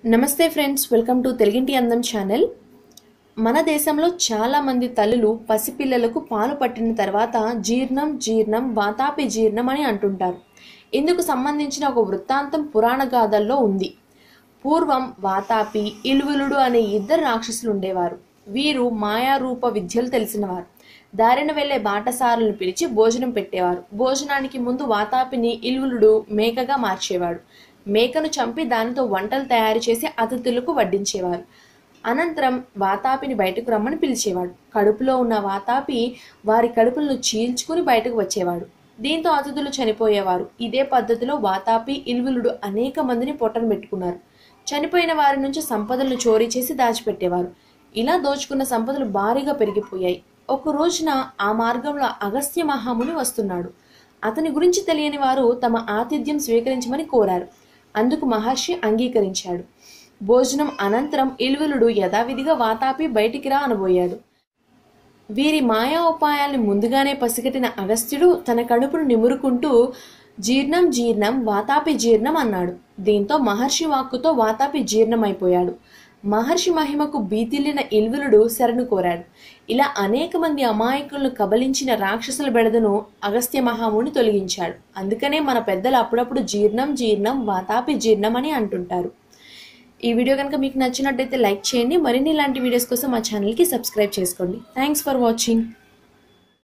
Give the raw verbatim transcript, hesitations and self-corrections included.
నమస్తే friends, welcome to తెలుగింటి అందం ఛానల్. మన దేశంలో చాలా మంది తల్లులు పసిపిల్లలకు పాలు పట్టిన తర్వాత జీర్ణం జీర్ణం వాతాపి జీర్ణం అని అంటుంటారు. ఇందుకు సంబంధించిన ఒక వృత్తాంతం పురాణ గాథల్లో ఉంది. పూర్వం వాతాపి, ఇల్వులుడు అనే ఇద్దరు రాక్షసులు ఉండేవారు. వీరు మాయారూప విద్యలు తెలిసినవారు. దారిన వెళ్లే బాటసారులను పిలిచి భోజనం పెట్టేవారు. భోజనానికి ముందు వాతాపిని ఇల్వులుడు మేకగా మార్చేవాడు. మేకను చంపి దానితో వంటలు తయారు చేసి అతిథులకు వడ్డించేవారు. అనంతరం వాతాపిని బయటకు రమ్మని పిలిచేవాడు. కడుపులో ఉన్న వాతాపి వారి కడుపులను చీల్చుకుని బయటకు వచ్చేవాడు. దీంతో అతిథులు చనిపోయేవారు. ఇదే పద్ధతిలో వాతాపి, ఇల్వులుడు అనేక మందిని పొట్టను పెట్టుకున్నారు. చనిపోయిన వారి నుంచి సంపదలను చోరీ చేసి దాచిపెట్టేవారు. ఇలా దోచుకున్న సంపదలు భారీగా పెరిగిపోయాయి. ఒక రోజున ఆ మార్గంలో అగస్త్య మహాముని వస్తున్నాడు. అతని గురించి తెలియని వారు తమ ఆతిథ్యం స్వీకరించమని కోరారు. అందుకు మహర్షి అంగీకరించాడు. భోజనం అనంతరం ఇల్వులుడు యథావిధిగా వాతాపి బయటికి రా అనబోయాడు. వీరి మాయా ఉపాయాల్ని ముందుగానే పసిగట్టిన అగస్త్యుడు తన కడుపును నిమురుకుంటూ జీర్ణం జీర్ణం వాతాపి జీర్ణం అన్నాడు. దీంతో మహర్షి వాక్కుతో వాతాపి జీర్ణమైపోయాడు. మహర్షి మహిమకు బీతిల్లిన ఇల్వులుడు శరణు కోరాడు. ఇలా అనేక మంది అమాయకులను కబలించిన రాక్షసుల బెడదను అగస్త్య మహాముని తొలగించాడు. అందుకనే మన పెద్దలు అప్పుడప్పుడు జీర్ణం జీర్ణం వాతాపి జీర్ణం అని అంటుంటారు. ఈ వీడియో కనుక మీకు నచ్చినట్టయితే లైక్ చేయండి. మరిన్ని ఇలాంటి వీడియోస్ కోసం మా ఛానల్కి సబ్స్క్రైబ్ చేసుకోండి. Thanks for watching.